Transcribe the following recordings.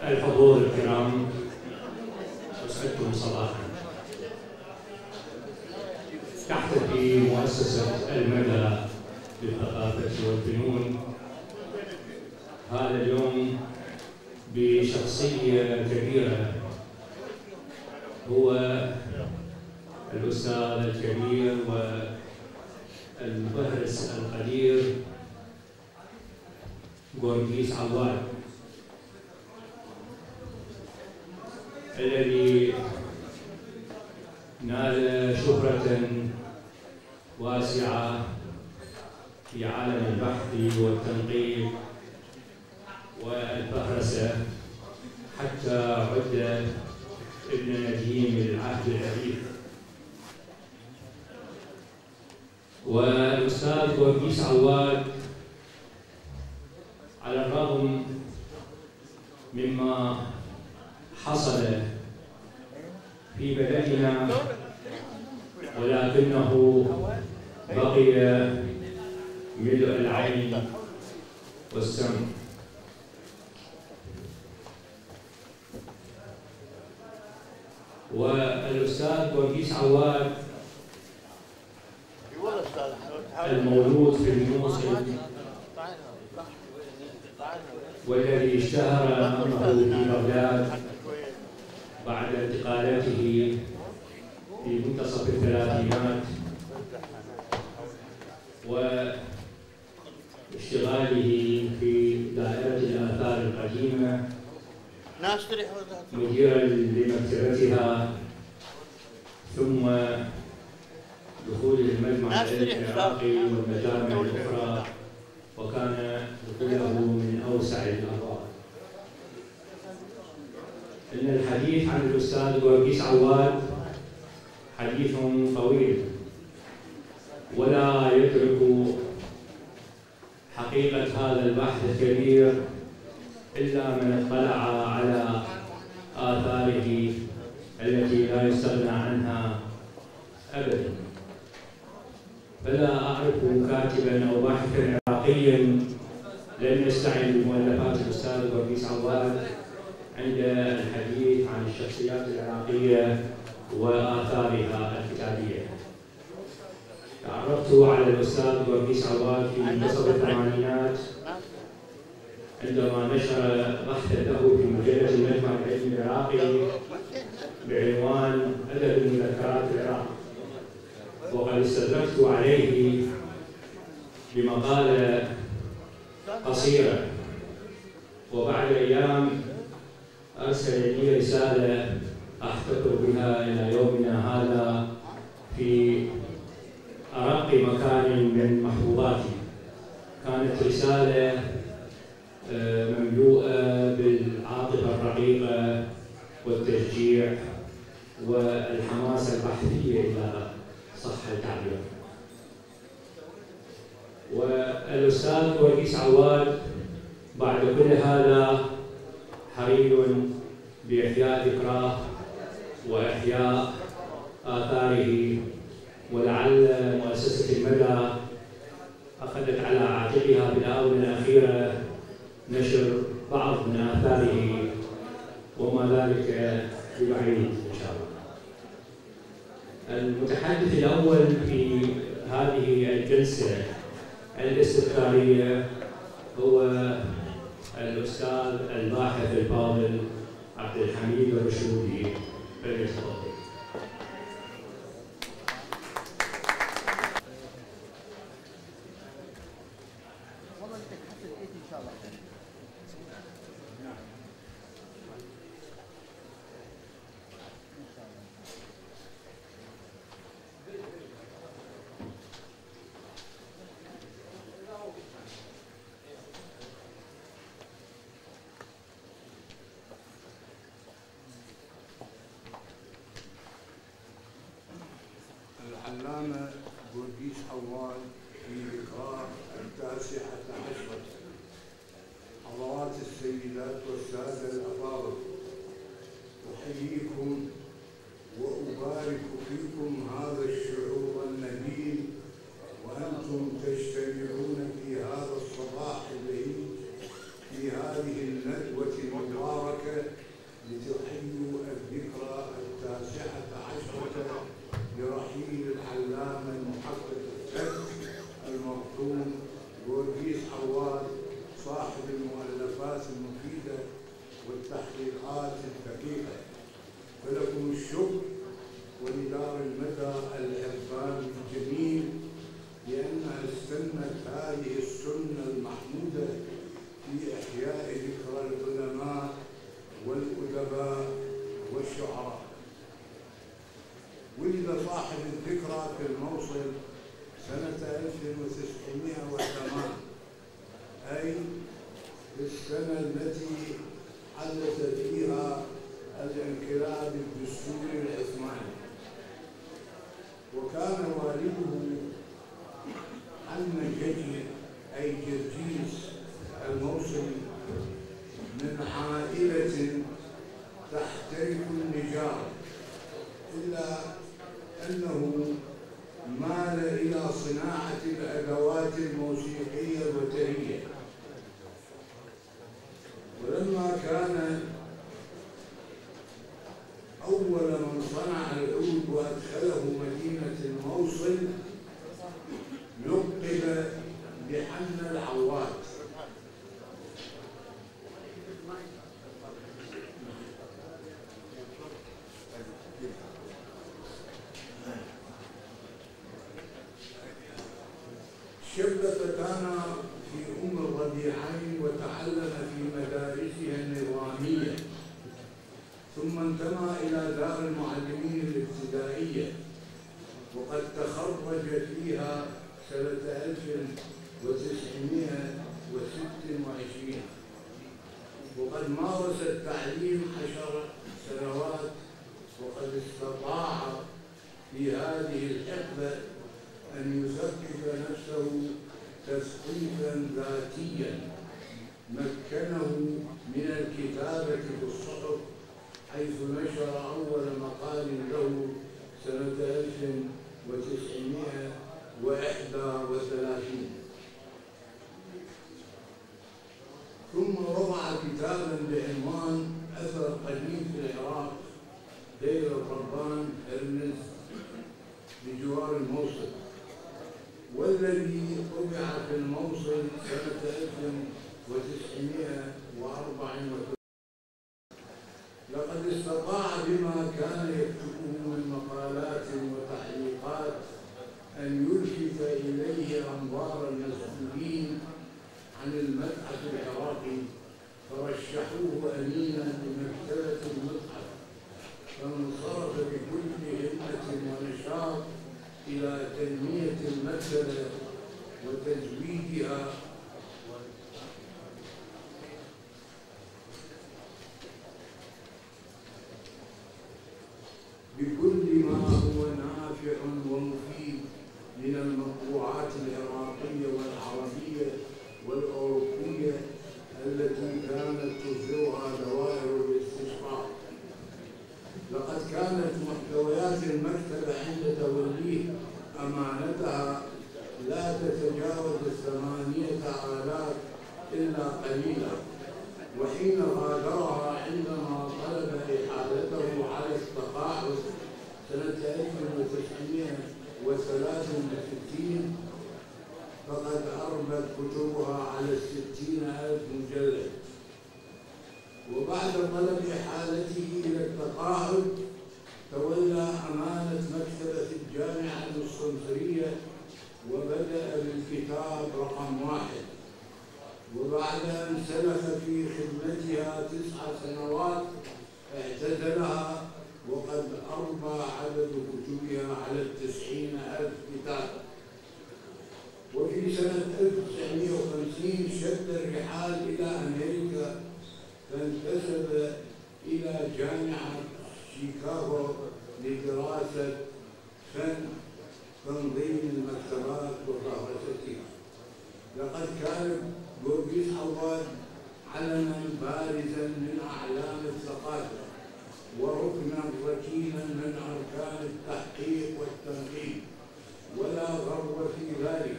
الحضور الكرام، أسعدكم صباحا. تحتفي مؤسسة المدى للثقافة والفنون هذا اليوم بشخصية كبيرة، هو الأستاذ الكبير والمفهرس القدير جورجيس عواد، الذي نال شهرة واسعة في عالم البحث والتنقيب والفهرسة، حتى عد ابن نديم العهد الحديث. والأستاذ جورجيس عواد على الرغم مما حصل في بلدنا ولكنه بقي ملء العين والسمع. والأستاذ جورجيس عواد المولود في الموصل والذي اشتهر أمره في بغداد بعد انتقالاته في منتصف الثلاثينات واشتغاله في دائرة الآثار القديمة مديرا لمكتبتها، ثم دخوله المجمع العراقي والمجامع الأخرى، وكان دخوله من أوسع الأبواب. إن الحديث عن الأستاذ جورجيس عواد حديث طويل، ولا يدرك حقيقة هذا البحث الكبير إلا من اطلع على آثاره التي لا يستغنى عنها أبدا. فلا أعرف كاتبا أو باحثا عراقيا لم يستعن بمؤلفات الأستاذ جورجيس عواد عند الحديث عن الشخصيات العراقية وآثارها الكتابية. تعرفت على الأستاذ جورجيس عواد في منتصف الثمانينات عندما نشر بحثا له في مجلة المجمع العلمي العراقي بعنوان أدب مذكرات العراق، وقد استدركت عليه بمقالة قصيرة، وبعد أيام أرسل لي رسالة أحتفظ بها إلى يومنا هذا في أرق مكان من محفوظاتي. كانت رسالة مملوءة بالعاطفة الرقيقة والتشجيع والحماسة البحثية إذا صح التعبير. والأستاذ جورجيس عواد بعد كل هذا حري بإحياء ذكراه وإحياء آثاره، ولعل مؤسسة المدى أخذت على عاتقها بالآونة الأخيرة نشر بعض من آثاره، وما ذلك ببعيد إن شاء الله. المتحدث الأول في هذه الجلسة الاستذكارية هو الأستاذ الباحث الفاضل عبد الحميد الرشودي، فليتفضل. العلامة جورجيس عواد في ذكراه 19 حضرات السيدات والسادة الأفاضل، أحييكم وأبارك فيكم هذا الشعور النبيل وأنتم تجتمعون في هذا الصباح البهيج في هذه الندوة المباركة المشاركة لتحيوا الذكرى 19 لرحيل العلامة المحقق الثقة المرحوم جورجيس عواد، صاحب المؤلفات المفيدة والتحقيقات الدقيقة. فلكم الشكر ولدار المدى العرفاني الجميل لأنها استنت هذه السنة المحمودة في إحياء ذكرى العلماء والأدباء والشعراء. ولد صاحب الذكرى في الموصل سنة 1908، أي في السنة التي حدث فيها الانقلاب الدستوري العثماني. وكان والده عم جدي أي جرجيس الموصلي من عائلة تحترف النجارة، إلا أنه مال إلى صناعة الأدوات الموسيقية الوترية. ولما كان أول من صنع العود وأدخله مدينة الموصل لقب بحنا العواد. شب فتانا في الربيعين وتعلم في مدارسها النظامية، ثم انتمى إلى دار المعلمين الابتدائية، وقد تخرج فيها سنة 1926، وقد مارس التعليم 10 سنوات، وقد استطاع في هذه الحقبة أن يثقف نفسه تثقيفا ذاتيا مكنه من الكتابة في الصحف، حيث نشر أول مقال له سنة 1931. ثم وضع كتابا بعنوان أثر قديم في العراق دير الربان هرمز بجوار الموصل، والذي طبع في الموصل سنة 1934. لقد استطاع بما كان يكتبه من مقالات وتعليقات أن يلفت إليه أنظار المسؤولين عن المتحف العراقي، فرشحوه أمينا لمكتبة المتحف، فانصرف بكل همة ونشاط إلى تنمية المكتبة وتزويدها بكل ما هو نافع ومفيد من المطبوعات العراقية والعربية والأوروبية التي كانت تصدرها دوائر الاستشراق. لقد كانت محتويات المكتبة عند توليه أمانتها لا تتجاوز 8,000 إلا قليلا، وحين غادرها عندما طلب إحالته على التقاعد سنة 1963 فقد أربت كتبها على 60,000 مجلد. وبعد طلب إحالته إلى التقاعد تولى أمانة مكتبة الجامعة المستنصرية وبدأ بالكتاب رقم 1، وبعد أن سلك في خدمتها 9 سنوات اعتزلها، وقد أربى عدد كتبها على 90,000 كتاب. وفي سنة 1950 شد الرحال إلى أمريكا، فانتسب إلى جامعة شيكاغو لدراسة فن تنظيم المكتبات وفهرستها. لقد كان جورجيس عواد علما بارزا من أعلام الثقافة وركنا ركينا من أركان التحقيق والتنقيب، ولا غرو في ذلك،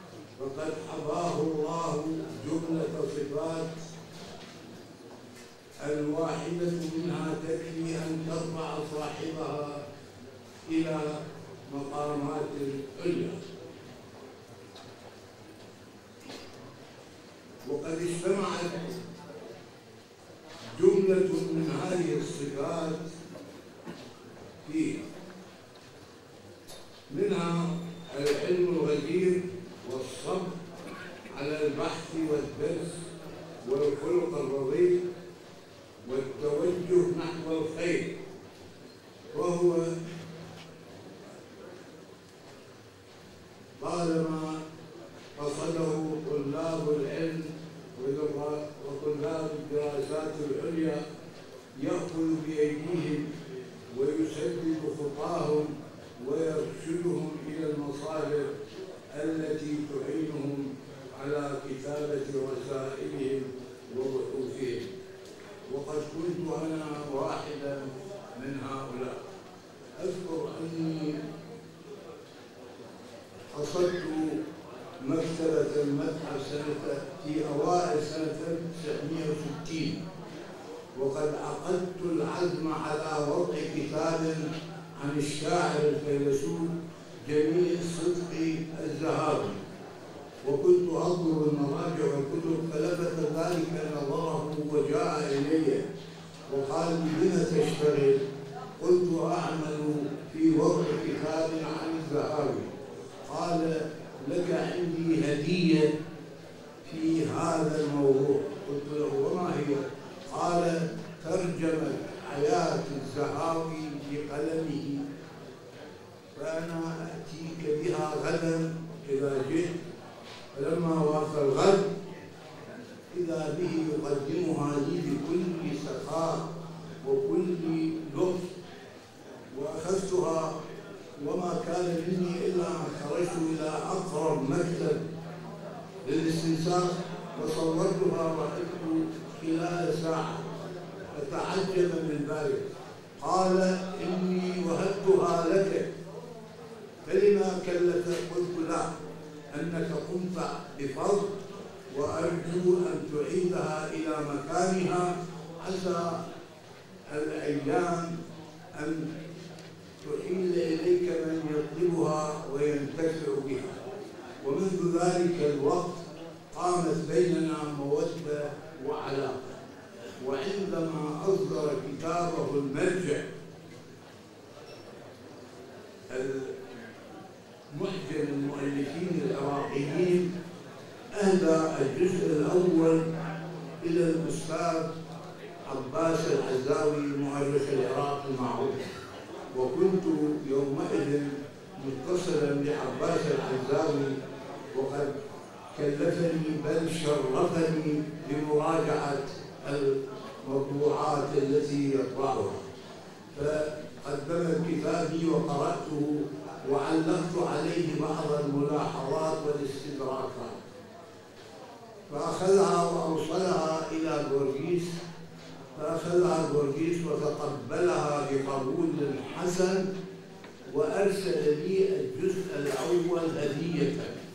فقد حظاه الله جملة صفات الواحدة منها تكفي أن ترفع صاحبها إلى مقامات العليا. وقد اجتمعت جملة من هذه الصفات فيها، منها العلم الغزير والصبر على البحث والدرس والخلق الرضي والتوجه نحو الخير، وهو طالما قصده طلاب العلم وطلاب الدراسات العليا يأخذ بأيديهم ويسدد خطاهم ويرشدهم إلى المصادر التي تعينهم على كتابة رسائلهم وبحوثهم. وقد كنت أنا واحدا من هؤلاء. أذكر أني حصلت مكتبة المتحف في أوائل سنة 1960، وقد عقدت العزم على وضع كتاب عن الشاعر الفيلسوف جميل صدقي الذهابي، وكنت أنظر المراجع والكتب، فلفت ذلك نظره وجاء إلي وقال لي: بما تشتغل؟ قلت: أعمل في وضع كتاب عن الذهابي. قال: لك عندي هدية في هذا الموضوع. قلت له: وما هي؟ قال: ترجمة حياة الذهابي بقلمه، فأنا أتيك بها غدا إذا جئت. فلما وافى الغد إذا به يقدمها لي بكل سخاء وكل لطف، وأخذتها وما كان مني إلا أن خرجت إلى أقرب مكتب للاستنساخ وصورتها وعدت خلال ساعة، فتعجب من ذلك. قال: إني وهبتها لك، فلما كلفت؟ قلت: لا، أنك قمت بفضل، وأرجو أن تعيدها إلى مكانها، عسى الأيام أن تحيل إليك من يطلبها وينتفع بها. ومنذ ذلك الوقت قامت بيننا مودة وعلاقة. وعندما أصدر كتابه المرجع معجم المؤلفين العراقيين، أهدى الجزء الأول إلى الأستاذ عباس العزاوي المؤرخ العراقي المعروف، وكنت يومئذ متصلا بعباس العزاوي، وقد كلفني بل شرفني بمراجعة المطبوعات التي يطبعها. فقدم كتابي وقرأته وعلقت عليه بعض الملاحظات والاستدراكات، فأخذها وأوصلها إلى بورجيس، فأخذها بورجيس وتقبلها بقبول حسن، وأرسل لي الجزء الأول هدية.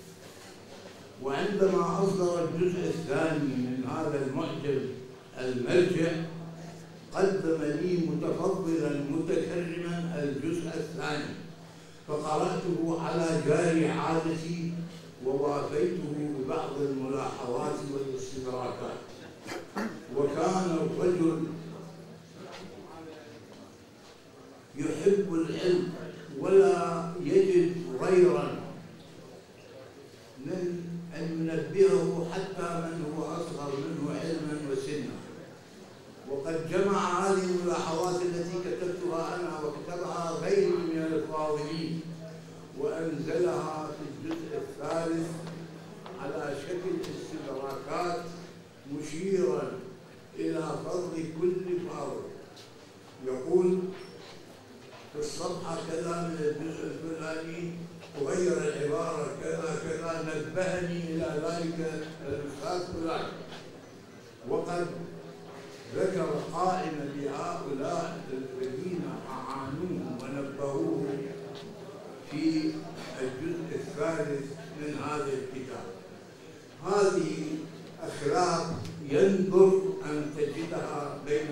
وعندما أصدر الجزء الثاني من هذا المعجم المرجع، قدم لي متفضلا متكرما الجزء الثاني، فقرأته على جاري عادتي ووافيته ببعض الملاحظات والاستدراكات. وكان الرجل يحب العلم ولا يجد غيرا من أن ينبهه حتى من هو أصغر منه علما وسنا. وقد جمع هذه الملاحظات التي كتبتها أنا وكتبها غيري من الفاضلين، وأنزلها في الجزء الثالث على شكل استدراكات مشيرا إلى فضل كل فاضل. يقول في الصفحة كذا من الجزء الفلاني وغير العبارة كذا كذا، نبهني إلى ذلك الأستاذ فلان. وقد ذكر قائمة بهؤلاء الذين أعانوه ونبهوه في الجزء الثالث من هذا الكتاب. هذه أخلاق يندر أن تجدها بين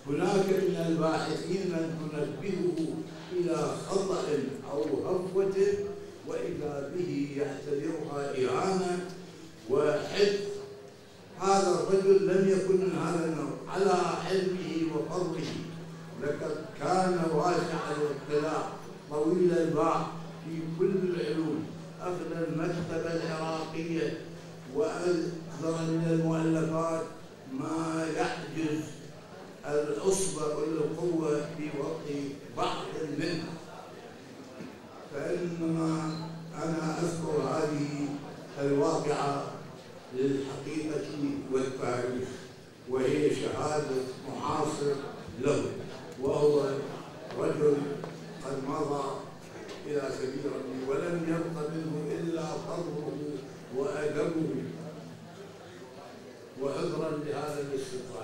هناك من الباحثين من تنبهه إلى خطأ أو هفوة وإذا به يعتبرها إهانة وحفظ. هذا الرجل لم يكن من هذا النوع على علمه وفضله، لقد كان واسع الاطلاع طويل الباع في كل العلوم، أخذ المكتبة العراقية وأصدر من المؤلفات ما يعجز الأصبع والقوة في وضع بعض منها. فإنما أنا أذكر هذه الواقعة للحقيقة والتاريخ، وهي شهادة معاصر له، وهو رجل قد مضى إلى سبيل ربه ولم يبق منه إلا فضله وأدبه، وعذرا لهذا الاستطراد.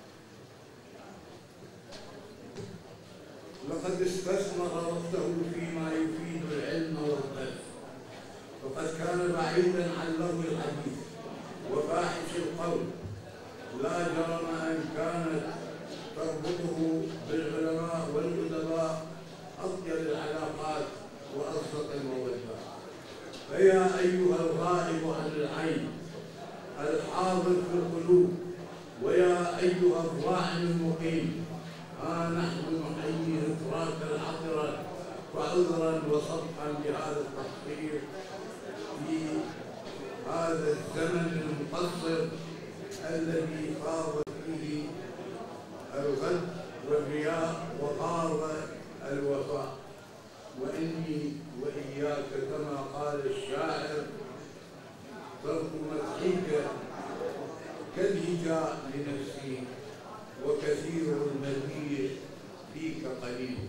لقد استثمر وقته فيما يفيد العلم والقلب، وقد كان بعيدا عن لغو الحديث وفاحش القول، لا جرم أن كانت تربطه بالعلماء والأدباء أطيب العلاقات وأصدق المودات. فيا أيها الغائب عن العين الحاضر في القلوب، ويا أيها الراحل المقيم، ها نحن نحيي ذكراك العطرة وعذرا وصفحا بهذا التقصير في هذا الزمن المقصر الذي فاض فيه الغد والرياء وغاب الوفاء. وإني وإياك كما قال الشاعر ترك مدحك كالهجاء لنفسي، وكثير المديح فيك قليل.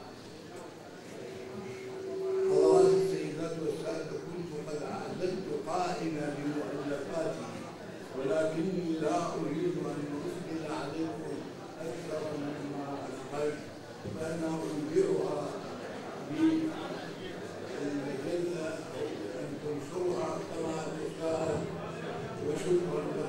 حضرات السيدات والسادة، كنت قد أعددت قائمة بمؤلفاتي، ولكني لا أريد أن أثقل عليكم أكثر مما أثقلت، فأنا أنبئها بالمجلة أن تنشرها كما تشاء. وشكرا.